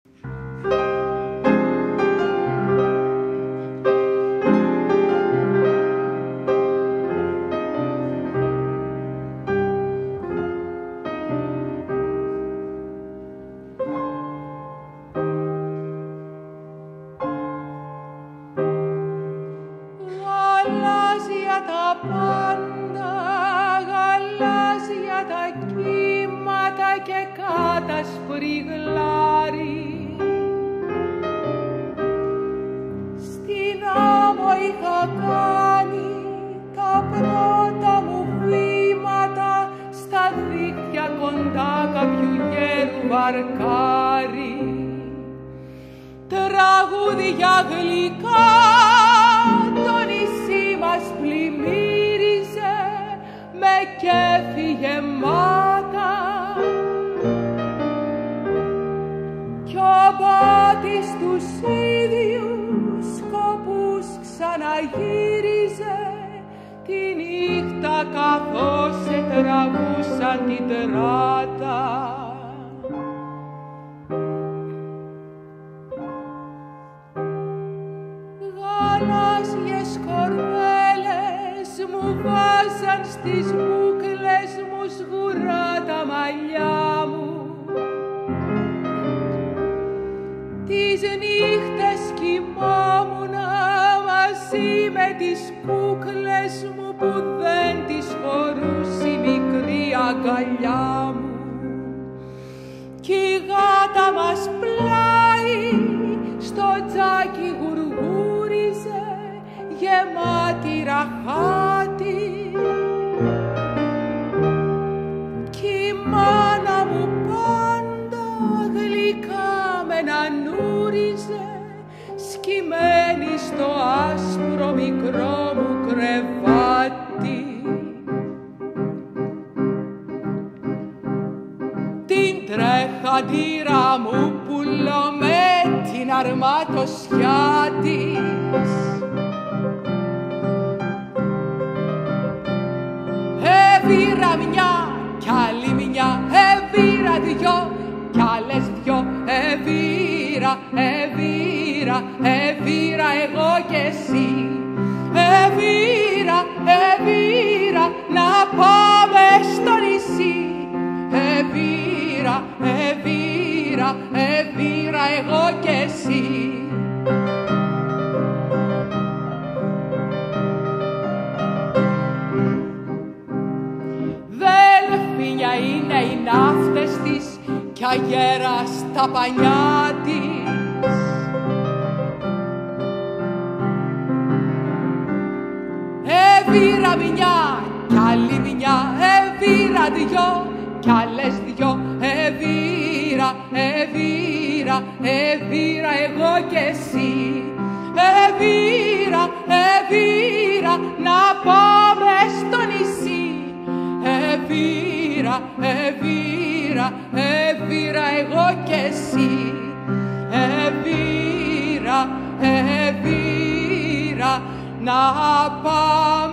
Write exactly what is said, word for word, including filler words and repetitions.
Γαλάζια τα πάντα, γαλάζια τα κύματα και κάτασπρη γλάρι. Στην άμμο είχα κάνει τα πρώτα μου βήματα στα δίχτυα κοντά κάποιου γέρου βαρκάρι. Τραγούδια γλυκά το νησί μας πλημμύριζε με κέφι γεμάτα κι ο μπάτης τους ίδιους σκοπούς ξαναγύριζε τη νύχτα καθώς σε τραβούσαν την τράτα. Γαλάζιες κορδέλες μου βάζαν στις μπούκλες μου σγουρά τα μαλλιά μου. Τις νύχτες κοιμόμουνα μαζί με τις κούκλες μου που δεν τις χωρούσε η μικρή αγκαλιά μου. Κι η γάτα μας πλάι στο τζάκι γουργούριζε γεμάτη ραχάτη κι η μάνα μου πάντα γλυκά με να νούριζε σκυμμένη στο άσπρο μικρό μου κρεβάτι. Την τρέχαντήρα μου πουλώ με την αρματοσιά της. Εβήρα μια κι άλλη μια, εβήρα δυο κι άλλες δυο. Εβήρα, εβήρα, εβήρα εγώ κι εσύ. Εβήρα, εβήρα, να πάμε στο νησί. Εβήρα, εβήρα, εβήρα εγώ κι εσύ. Δελφίνια είναι οι ναύτες της κι αγέρα στα πανιά της. Εβήρα μια κι άλλη μια, εβήρα δυο κι άλλες δυο. Εβήρα, εβήρα, εβήρα εγώ κι εσύ. Εβήρα, εβήρα, να πάμε στο νησί. Εβήρα, εβήρα, εβήρα εγώ κι εσύ. Εβήρα, εβήρα, να πάμε